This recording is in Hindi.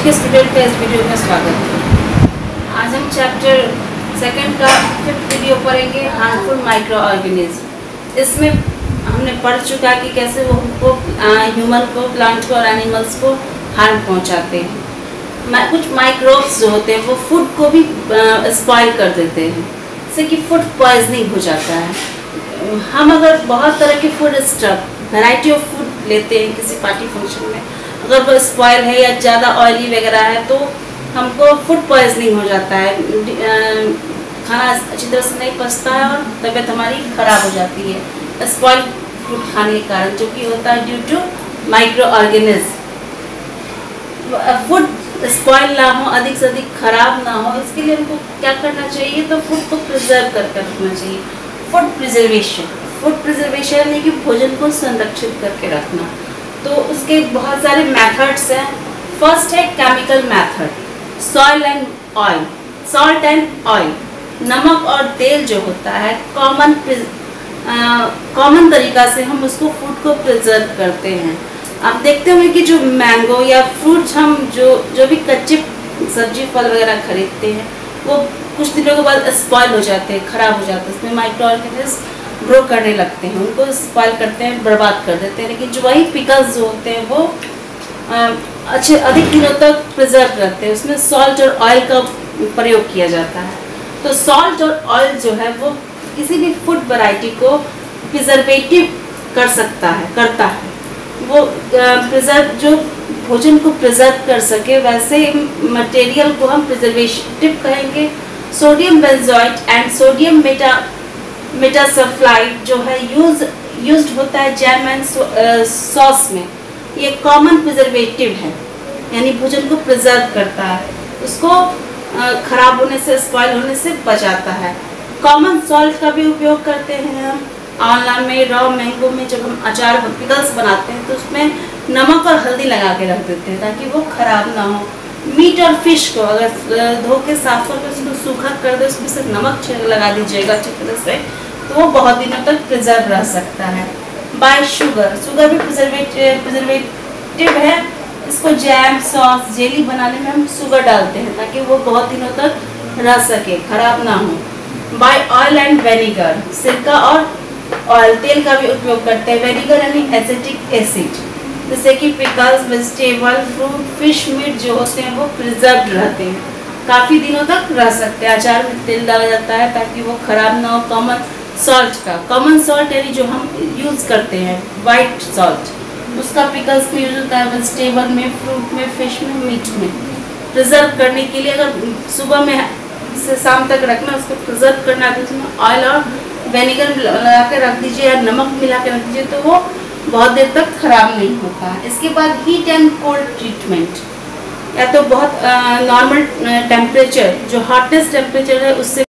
के स्टूडेंट का इस वीडियो में स्वागत है। आज हम चैप्टर 2 का 5th वीडियो पढ़ेंगे, हार्मफुल माइक्रो ऑर्गेनिज्म। इसमें हमने पढ़ चुका है कि कैसे वो हमको ह्यूमन को, प्लांट को और एनिमल्स को हार्म पहुंचाते हैं। कुछ माइक्रोब्स जो होते हैं वो फूड को भी स्पॉइल कर देते हैं, जिससे कि फूड पॉइजनिंग हो जाता है। हम अगर बहुत तरह के food stuff, variety of food लेते हैं किसी पार्टी फंक्शन में, अगर वो स्पॉइल है या ज़्यादा ऑयली वगैरह है तो हमको फूड पॉइजनिंग हो जाता है। खाना अच्छी तरह से नहीं पचता है और तबीयत हमारी ख़राब हो जाती है स्पॉइल फूड खाने के कारण, जो कि होता है due to microorganism. Food spoil ना हो, अधिक से अधिक खराब ना हो, इसके लिए हमको क्या करना चाहिए? तो फूड को प्रिजर्व करके रखना चाहिए। फूड प्रिजर्वेशन यानी कि भोजन को संरक्षित करके रखना। तो उसके बहुत सारे मेथड्स हैं। फर्स्ट है chemical method, salt and oil. नमक और तेल जो होता है कॉमन तरीका से हम उसको फूड को प्रिजर्व करते हैं। आप देखते होंगे कि जो मैंगो या फ्रूट्स हम जो भी कच्चे सब्जी फल वगैरह खरीदते हैं वो कुछ दिनों के बाद स्पॉइल हो जाते हैं, ख़राब हो जाते हैं। उसमें माइक्रो ऑर्गेनिज्म ग्रो करने लगते हैं, उनको स्पॉइल करते हैं, बर्बाद कर देते हैं। लेकिन जो वही पिकल्स जो होते हैं वो अच्छे अधिक दिनों तक प्रिजर्व रहते हैं। उसमें सॉल्ट और ऑयल का प्रयोग किया जाता है। तो सॉल्ट और ऑयल जो है वो किसी भी फूड वैरायटी को प्रिजर्वेटिव करता है। वो जो भोजन को प्रिजर्व कर सके वैसे मटेरियल को हम प्रिजर्वेटिव कहेंगे। Sodium benzoate and sodium metasulphide जो है यूज्ड होता है जैम एंड सॉस में। ये कॉमन प्रिजर्वेटिव है, यानी भोजन को प्रिजर्व करता है, उसको खराब होने से, स्पॉइल होने से बचाता है। कॉमन सॉल्ट का भी उपयोग करते हैं हम। आंवला में, रॉ मैंगो में जब हम अचार पिकल्स बनाते हैं तो उसमें नमक और हल्दी लगा के रख देते हैं ताकि वो खराब ना हो। मीट और फिश को अगर धो के साफ करके उसको सूखा कर दे, उसमें सिर्फ नमक लगा दीजिएगा अच्छी तरह से, तो वो बहुत दिनों तक प्रिजर्व रह सकता है। बाय शुगर भी प्रिजर्वेटिव है। इसको जैम, सॉस, जेली बनाने में हम शुगर डालते हैं ताकि वो बहुत दिनों तक रह सके, खराब ना हो। बाय ऑयल एंड वेनिगर, सिरका और ऑयल, तेल का भी उपयोग करते हैं। वेनिगर यानी एसिटिक एसिड, जैसे कि pickles, vegetable, fruit, fish, meat जो होते हैं वो प्रिजर्व रहते हैं, काफ़ी दिनों तक रह सकते हैं। अचार में तेल डाला जाता है ताकि वो खराब ना हो। कॉमन सॉल्ट यानी जो हम यूज़ करते हैं, वाइट सॉल्ट, उसका पिकल्स में यूज होता है, वेजिटेबल में, फ्रूट में, फिश में, मीट में। प्रिजर्व करने के लिए अगर सुबह में से शाम तक रखना, उसको प्रिजर्व करना है तो उसमें ऑयल और वेनिगर लगा के रख दीजिए या नमक मिला के रख दीजिए, तो वो बहुत देर तक खराब नहीं होता है। इसके बाद हीट एंड कोल्ड ट्रीटमेंट, या तो बहुत नॉर्मल टेम्परेचर, जो हॉटेस्ट टेम्परेचर है उससे